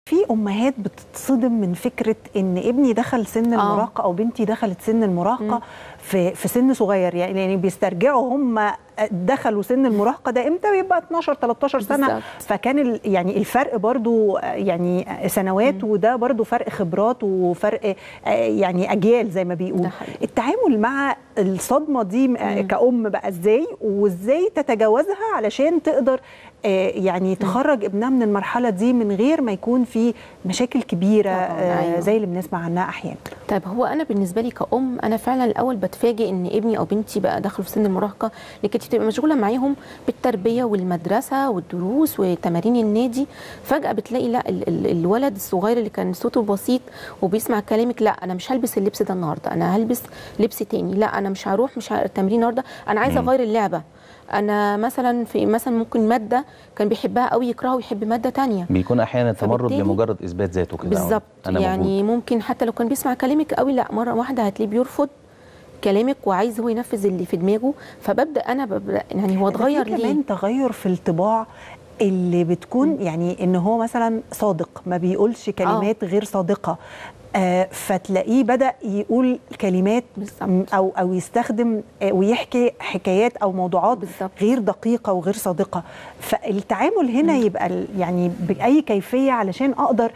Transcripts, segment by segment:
في امهات بتتصدم من فكره ان ابني دخل سن المراهقه او بنتي دخلت سن المراهقه في سن صغير، يعني بيسترجعوا هم دخلوا سن المراهقه ده امتى، بيبقى 12 13 سنه بالزبط. فكان يعني الفرق برضو يعني سنوات، وده برضو فرق خبرات وفرق يعني اجيال زي ما بيقولوا. التعامل مع الصدمه دي كأم بقى ازاي، وازاي تتجاوزها علشان تقدر يعني تخرج ابنها من المرحله دي من غير ما يكون في مشاكل كبيره أيوة. زي اللي بنسمع عنها احيانا. طيب هو انا بالنسبه لي كأم، انا فعلا الاول بتفاجئ ان ابني او بنتي بقى دخلوا في سن المراهقه، لكن بتبقى مشغوله معاهم بالتربيه والمدرسه والدروس وتمارين النادي، فجاه بتلاقي لا الولد الصغير اللي كان صوته بسيط وبيسمع كلامك، لا انا مش هلبس اللبس ده النهارده، انا هلبس لبس تاني، لا انا مش هروح التمرين النهارده، انا عايزه اغير اللعبه، انا مثلا ممكن ماده كان بيحبها قوي يكرهها ويحب ماده ثانيه. بيكون احيانا تمرد لمجرد اثبات ذاته كده بالظبط، يعني موجود. ممكن حتى لو كان بيسمع كلامك قوي، لا مره واحده هتلاقيه بيرفض كلامك وعايز هو ينفذ اللي في دماغه، فببدا يعني هو اتغير ليه؟ كمان تغير في الطباع اللي بتكون يعني ان هو مثلا صادق، ما بيقولش كلمات غير صادقه، فتلاقيه بدأ يقول كلمات أو يستخدم ويحكي حكايات أو موضوعات غير دقيقة وغير صادقة. فالتعامل هنا يبقى يعني بأي كيفية علشان أقدر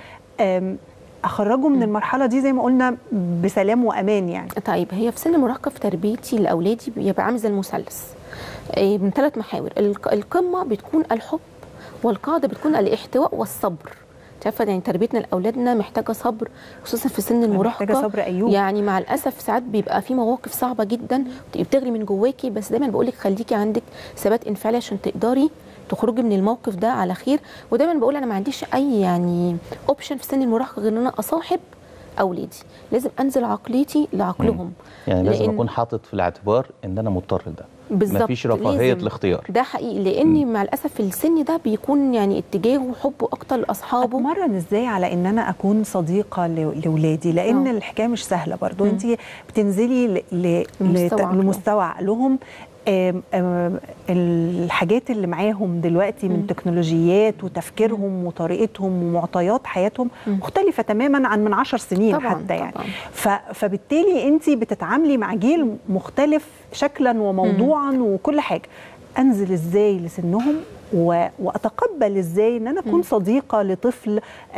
أخرجه من المرحلة دي زي ما قلنا بسلام وأمان يعني. طيب هي في سن المراهقة في تربيتي لأولادي بيبقى عامل زي المثلث من 3 محاور، القمة بتكون الحب، والقاعدة بتكون الاحتواء والصبر. عارفه يعني تربيتنا لاولادنا محتاجه صبر، خصوصا في سن المراهقه. محتاجه صبر أيوب. يعني مع الاسف ساعات بيبقى في مواقف صعبه جدا بتغلي من جواكي، بس دايما بقول لك خليكي عندك ثبات انفعالي عشان تقدري تخرجي من الموقف ده على خير. ودايما بقول انا ما عنديش اي يعني اوبشن في سن المراهقه غير ان انا اصاحب اولادي، لازم انزل عقليتي لعقلهم. يعني لازم اكون حاطط في الاعتبار ان انا مضطر ده، بالظبط، مفيش رفاهيه الاختيار. ده حقيقي، لان مع الاسف في السن ده بيكون يعني اتجاهه وحبه اكتر لاصحابه. اتمرن ازاي على ان انا اكون صديقه لاولادي، لان الحكايه مش سهله برضو. انت بتنزلي لمستوى عقلهم، الحاجات اللي معاهم دلوقتي من تكنولوجيات وتفكيرهم وطريقتهم ومعطيات حياتهم مختلفة تماما عن من 10 سنين طبعًا حتى يعني فبالتالي انت بتتعاملي مع جيل مختلف شكلا وموضوعا وكل حاجة. انزل ازاي لسنهم واتقبل ازاي ان انا اكون صديقة لطفل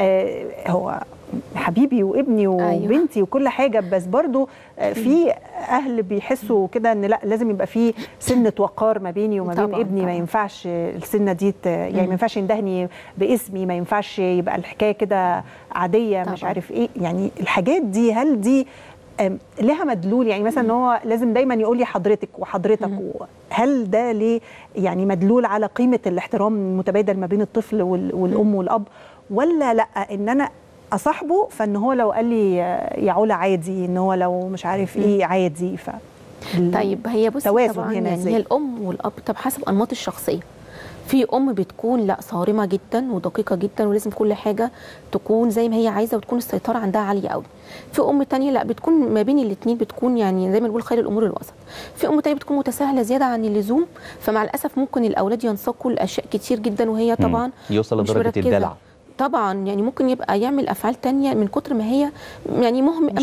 هو حبيبي وابني وبنتي وكل حاجه، بس برضو في اهل بيحسوا كده ان لا لازم يبقى في سنه وقار ما بيني وما بين ابني. ما ينفعش السنه دي يعني ما ينفعش يندهني باسمي، ما ينفعش يبقى الحكايه كده عاديه مش عارف ايه. يعني الحاجات دي هل دي لها مدلول؟ يعني مثلا ان هو لازم دايما يقول لي حضرتك وحضرتك، هل ده ليه يعني مدلول على قيمه الاحترام المتبادل ما بين الطفل والام والاب، ولا لا ان انا اصاحبه فان هو لو قال لي يا علا عادي، ان هو لو مش عارف ايه عادي؟ طيب هي بصي طبعا يعني هي الام والاب طب حسب انماط الشخصيه. في ام بتكون لا صارمه جدا ودقيقه جدا ولازم كل حاجه تكون زي ما هي عايزه وتكون السيطره عندها عاليه قوي. في ام تانية لا بتكون ما بين الاثنين، بتكون يعني زي ما بنقول خير الامور الوسط. في ام تانية بتكون متساهله زياده عن اللزوم، فمع الاسف ممكن الاولاد ينساقوا لاشياء كتير جدا وهي طبعا يوصل لدرجه الدلع. طبعا يعني ممكن يبقى يعمل افعال تانية من كتر ما هي يعني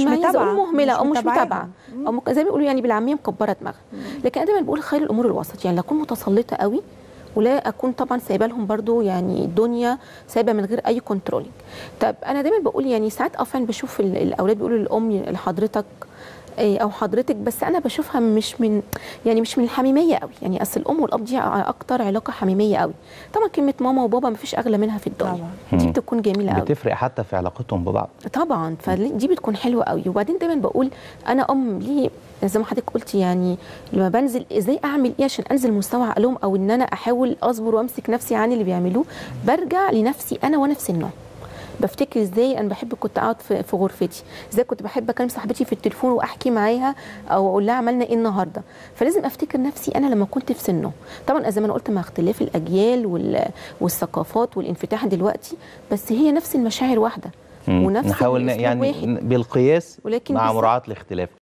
مهمله او مش متابعه او زي ما بيقولوا يعني بالعاميه مكبره دماغها. لكن انا دايما بقول خير الامور الوسط، يعني لا اكون متسلطه قوي ولا اكون طبعا سايبه لهم برضو يعني الدنيا سايبه من غير اي كنترولينج. طب انا دايما بقول يعني ساعات فعلا بشوف الاولاد بيقولوا للام لحضرتك او حضرتك، بس انا بشوفها مش من الحميميه قوي. يعني اصل الام والاب دي اكتر علاقه حميميه قوي. طبعا كلمه ماما وبابا ما فيش اغلى منها في الدنيا، دي بتكون جميله قوي، بتفرق حتى في علاقتهم ببعض طبعا، فدي بتكون حلوه قوي. وبعدين دايما بقول انا ليه زي ما حضرتك قلتي، يعني لما بنزل ازاي اعمل ايه عشان انزل مستوى عقلهم، او ان انا احاول اصبر وامسك نفسي عن اللي بيعملوه. برجع لنفسي انا وانا في سنهم، بفتكر ازاي انا كنت اقعد في غرفتي، ازاي كنت بحب اكلم صاحبتي في التليفون واحكي معاها او اقول لها عملنا ايه النهارده. فلازم افتكر نفسي انا لما كنت في سنه. طبعا زي ما انا قلت مع اختلاف الاجيال والثقافات والانفتاح دلوقتي، بس هي نفس المشاعر واحده ونفس نحاول يعني بالقياس مع مراعاه الاختلاف.